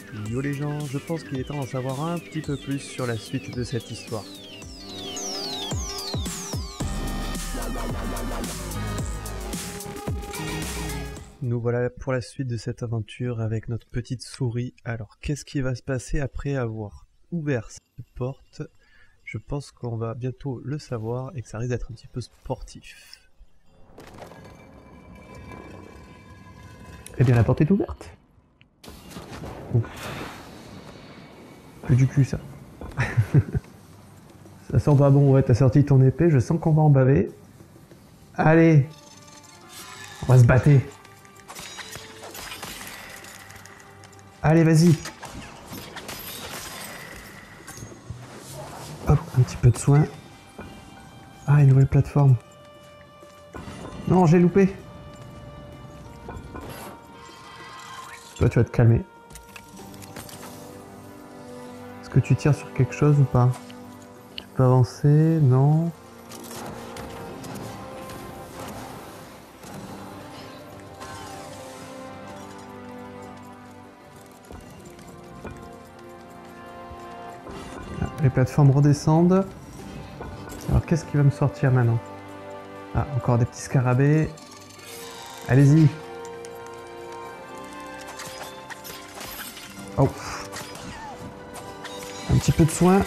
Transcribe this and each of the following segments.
Yo les gens, je pense qu'il est temps d'en savoir un petit peu plus sur la suite de cette histoire. Nous voilà pour la suite de cette aventure avec notre petite souris. Alors qu'est-ce qui va se passer après avoir ouvert cette porte? Je pense qu'on va bientôt le savoir et que ça risque d'être un petit peu sportif. Eh bien, la porte est ouverte. Ouf. Plus du cul, ça. Ça sent pas bon. Ouais, t'as sorti ton épée, je sens qu'on va en baver. Allez, on va se battre. Allez, vas-y. Hop, un petit peu de soin. Ah, une nouvelle plateforme. Non, j'ai loupé. Toi, tu vas te calmer. Est-ce que tu tires sur quelque chose ou pas? Tu peux avancer? Non. Ah, les plateformes redescendent. Alors, qu'est-ce qui va me sortir maintenant? Ah, encore des petits scarabées. Allez-y. Oh. Un petit peu de soin.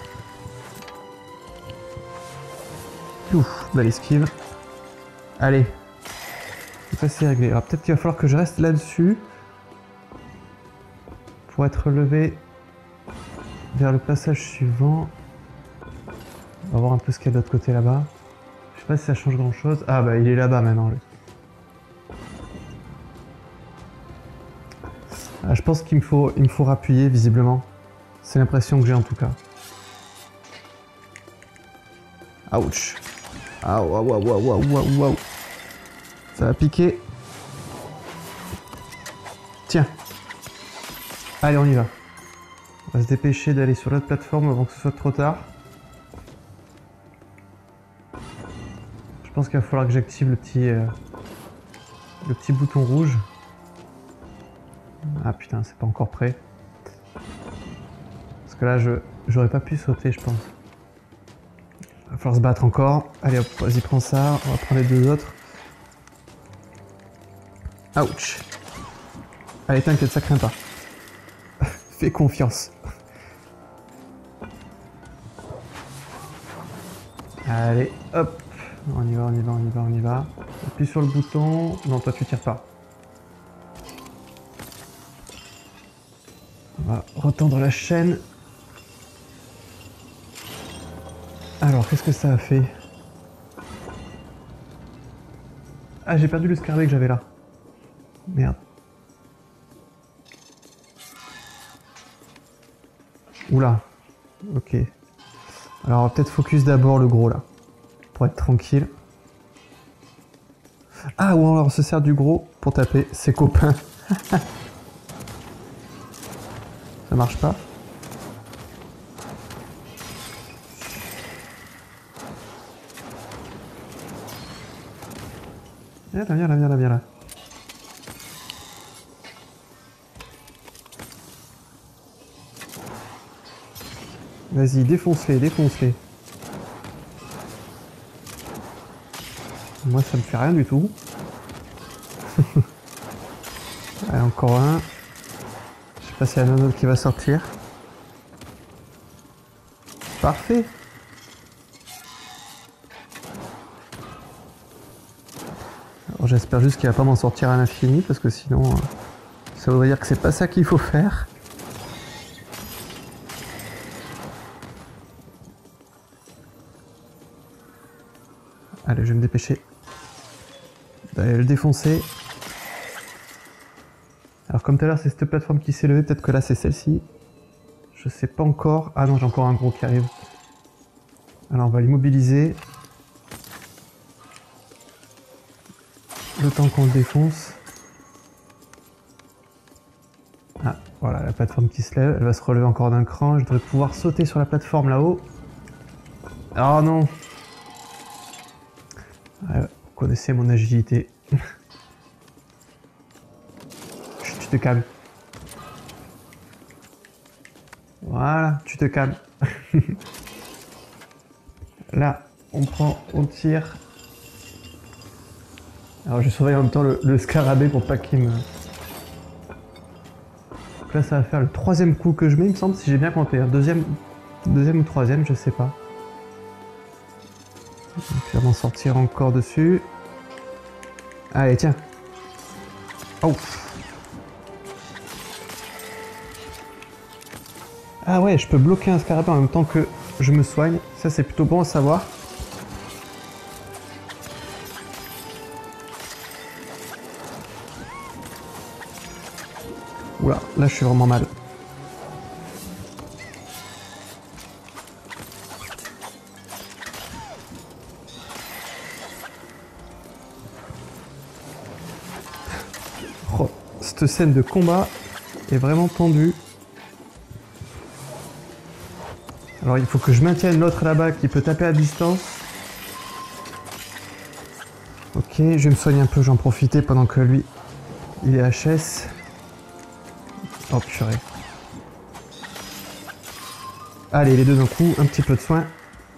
Ouf, belle esquive. Allez. Ça c'est réglé. Alors peut-être qu'il va falloir que je reste là-dessus pour être relevé vers le passage suivant. On va voir un peu ce qu'il y a de l'autre côté là-bas. Je sais pas si ça change grand-chose. Ah bah il est là-bas maintenant. Lui. Ah, je pense qu'il me faut rappuyer visiblement. C'est l'impression que j'ai en tout cas. Ouch. Ah waouh waouh waouh waouh waouh. Ça va piquer. Tiens. Allez, on y va. On va se dépêcher d'aller sur l'autre plateforme avant que ce soit trop tard. Je pense qu'il va falloir que j'active le petit bouton rouge. Ah putain, c'est pas encore prêt. Parce que là, j'aurais pas pu sauter, je pense. Il va falloir se battre encore. Allez hop, vas-y, prends ça. On va prendre les deux autres. Ouch. Allez, t'inquiète, ça craint pas. Fais confiance. Allez, hop. On y va, on y va, on y va, on y va. Appuie sur le bouton. Non, toi, tu tires pas. On va retendre la chaîne. Alors, qu'est-ce que ça a fait? Ah, j'ai perdu le scarabée que j'avais là. Merde. Oula. Ok. Alors, on va peut-être focus d'abord le gros, là. Pour être tranquille. Ah, ou alors on se sert du gros pour taper ses copains. Ça marche pas. Viens là, viens là, viens là, viens là. Vas-y, défonce-les, défonce-les. Moi, ça me fait rien du tout. Allez, encore un. Je sais pas s'il y en a un autre qui va sortir. Parfait. Alors, j'espère juste qu'il va pas m'en sortir à l'infini, parce que sinon, ça voudrait dire que c'est pas ça qu'il faut faire. Allez, je vais me dépêcher d'aller le défoncer. Alors comme tout à l'heure c'est cette plateforme qui s'est levée, peut-être que là c'est celle-ci. Je sais pas encore. Ah non, j'ai encore un gros qui arrive. Alors on va l'immobiliser. Le temps qu'on le défonce. Ah, voilà, la plateforme qui se lève. Elle va se relever encore d'un cran. Je devrais pouvoir sauter sur la plateforme là-haut. Oh non. Vous connaissez mon agilité. Chut, tu te calmes. Voilà, tu te calmes. Là, on prend, on tire. Alors je surveille en même temps le scarabée pour pas qu'il me... Donc là, ça va faire le troisième coup que je mets, il me semble, si j'ai bien compté. Hein. Deuxième ou troisième, je sais pas. Donc, il va m'en sortir encore dessus. Allez, tiens. Oh. Ah ouais, je peux bloquer un scarabée en même temps que je me soigne. Ça, c'est plutôt bon à savoir. Oula, là, je suis vraiment mal. Oh, cette scène de combat est vraiment tendue. Alors il faut que je maintienne l'autre là-bas qui peut taper à distance. Ok, je vais me soigner un peu, j'en profiter pendant que lui, il est HS. Oh purée. Allez, les deux d'un coup, un petit peu de soin.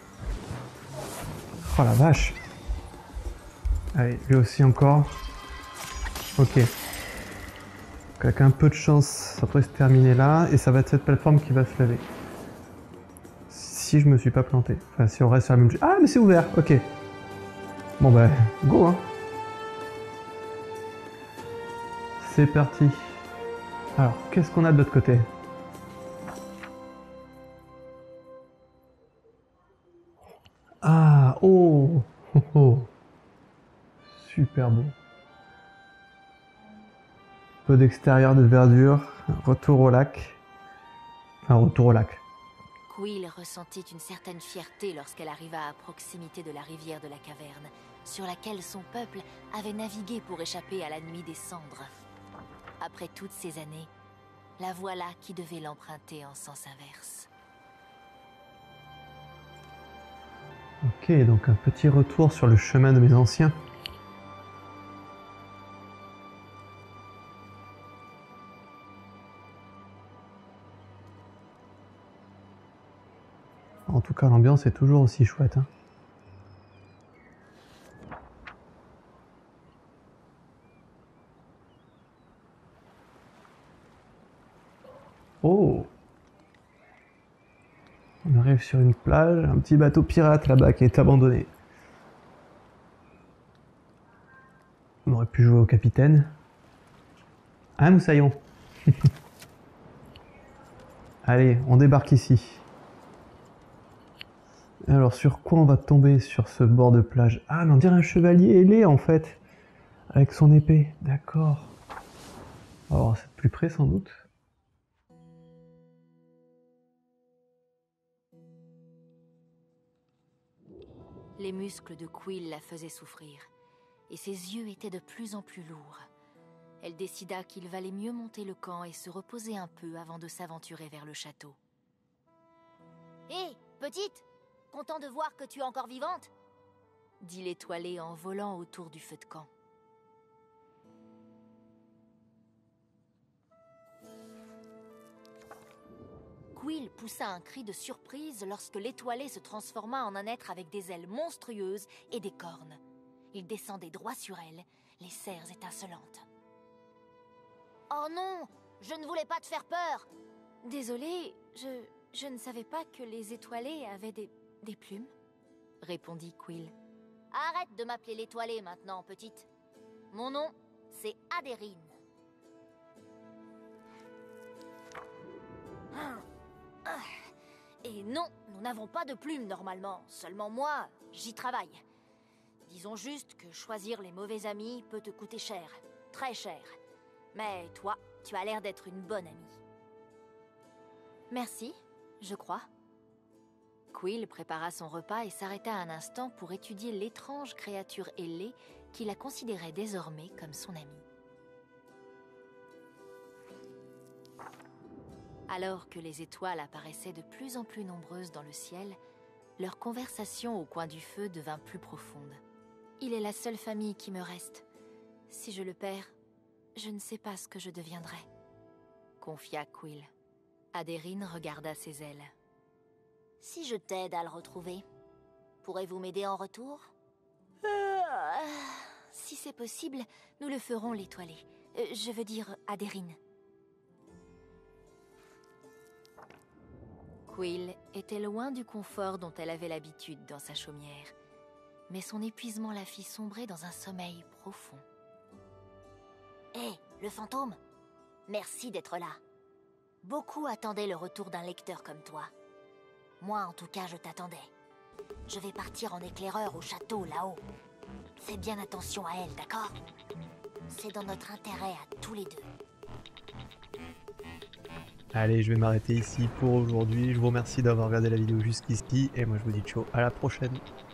Oh la vache. Allez, lui aussi encore. Ok. Donc, avec un peu de chance, ça pourrait se terminer là. Et ça va être cette plateforme qui va se lever. Si je me suis pas planté. Enfin, si on reste sur la même... Ah, mais c'est ouvert, ok. Bon bah, go hein. C'est parti. Alors, qu'est-ce qu'on a de l'autre côté? Ah, oh, oh, oh. Super beau. Peu d'extérieur, de verdure. Retour au lac. Enfin, retour au lac. Quill ressentit une certaine fierté lorsqu'elle arriva à proximité de la rivière de la caverne, sur laquelle son peuple avait navigué pour échapper à la nuit des cendres. Après toutes ces années, la voilà qui devait l'emprunter en sens inverse. Ok, donc un petit retour sur le chemin de mes anciens. En tout cas, l'ambiance est toujours aussi chouette. Hein. Oh! On arrive sur une plage, un petit bateau pirate là-bas qui est abandonné. On aurait pu jouer au capitaine. Hein, Moussaillon? Allez, on débarque ici. Alors, sur quoi on va tomber sur ce bord de plage? Ah, mais on dirait un chevalier ailé en fait. Avec son épée, d'accord. Alors, c'est plus près sans doute. Les muscles de Quill la faisaient souffrir, et ses yeux étaient de plus en plus lourds. Elle décida qu'il valait mieux monter le camp et se reposer un peu avant de s'aventurer vers le château. Hé, petite! Content de voir que tu es encore vivante? Dit l'étoilé en volant autour du feu de camp. Quill poussa un cri de surprise lorsque l'étoilé se transforma en un être avec des ailes monstrueuses et des cornes. Il descendait droit sur elle, les serres étincelantes. « Oh non! Je ne voulais pas te faire peur! » Désolée, je ne savais pas que les étoilés avaient des plumes, répondit Quill. Arrête de m'appeler l'étoilé maintenant, petite. Mon nom, c'est Adérine. Et non, nous n'avons pas de plumes normalement, seulement moi, j'y travaille. Disons juste que choisir les mauvais amis peut te coûter cher, très cher. Mais toi, tu as l'air d'être une bonne amie. Merci, je crois. Quill prépara son repas et s'arrêta un instant pour étudier l'étrange créature ailée qui la considérait désormais comme son amie. Alors que les étoiles apparaissaient de plus en plus nombreuses dans le ciel, leur conversation au coin du feu devint plus profonde. « Il est la seule famille qui me reste. Si je le perds, je ne sais pas ce que je deviendrai, » confia Quill. Aderyn regarda ses ailes. Si je t'aide à le retrouver, pourrez-vous m'aider en retour? Si c'est possible, nous le ferons l'étoilé. Je veux dire Aderyn. Quill était loin du confort dont elle avait l'habitude dans sa chaumière, mais son épuisement la fit sombrer dans un sommeil profond. Hé, le fantôme! Merci d'être là. Beaucoup attendaient le retour d'un lecteur comme toi. Moi, en tout cas, je t'attendais. Je vais partir en éclaireur au château, là-haut. Fais bien attention à elle, d'accord? C'est dans notre intérêt à tous les deux. Allez, je vais m'arrêter ici pour aujourd'hui. Je vous remercie d'avoir regardé la vidéo jusqu'ici et moi je vous dis ciao, à la prochaine.